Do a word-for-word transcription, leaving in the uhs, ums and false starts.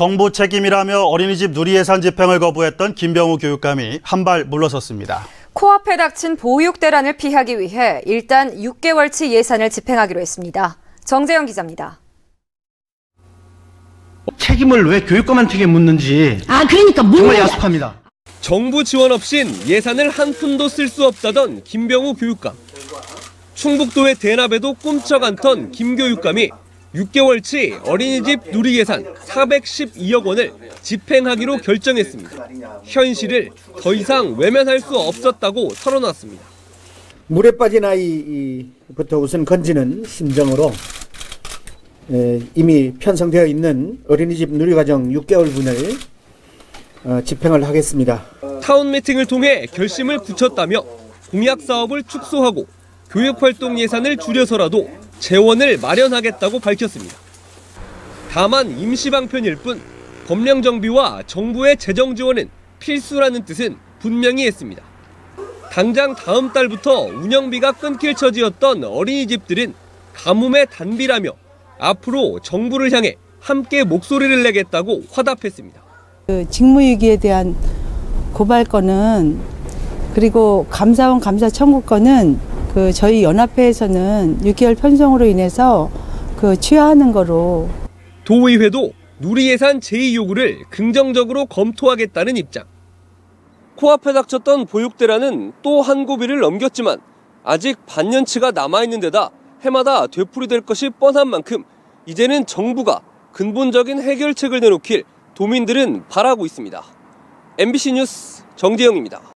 정부 책임이라며 어린이집 누리예산 집행을 거부했던 김병우 교육감이 한 발 물러섰습니다. 코앞에 닥친 보육 대란을 피하기 위해 일단 육 개월치 예산을 집행하기로 했습니다. 정재영 기자입니다. 책임을 왜 교육감한테 묻는지 아 그러니까 정말 야속합니다. 정부 지원 없인 예산을 한 푼도 쓸 수 없다던 김병우 교육감. 충북도의 대납에도 꿈쩍 않던 김 교육감이 육 개월치 어린이집 누리예산 사백십이억 원을 집행하기로 결정했습니다. 현실을 더 이상 외면할 수 없었다고 털어놨습니다. 물에 빠진 아이부터 우선 건지는 심정으로 이미 편성되어 있는 어린이집 누리과정 육 개월분을 집행을 하겠습니다. 타운 미팅을 통해 결심을 굳혔다며 공약 사업을 축소하고 교육활동 예산을 줄여서라도 재원을 마련하겠다고 밝혔습니다. 다만 임시방편일 뿐 법령 정비와 정부의 재정 지원은 필수라는 뜻은 분명히 했습니다. 당장 다음 달부터 운영비가 끊길 처지였던 어린이집들은 가뭄의 단비라며 앞으로 정부를 향해 함께 목소리를 내겠다고 화답했습니다. 그 직무유기에 대한 고발건은 그리고 감사원 감사 청구건은 그 저희 연합회에서는 육 개월 편성으로 인해서 그 취하하는 거로. 도의회도 누리예산 제의 요구를 긍정적으로 검토하겠다는 입장. 코앞에 닥쳤던 보육대란은 또 한 고비를 넘겼지만 아직 반년치가 남아있는 데다 해마다 되풀이될 것이 뻔한 만큼 이제는 정부가 근본적인 해결책을 내놓길 도민들은 바라고 있습니다. 엠비씨 뉴스 정재영입니다.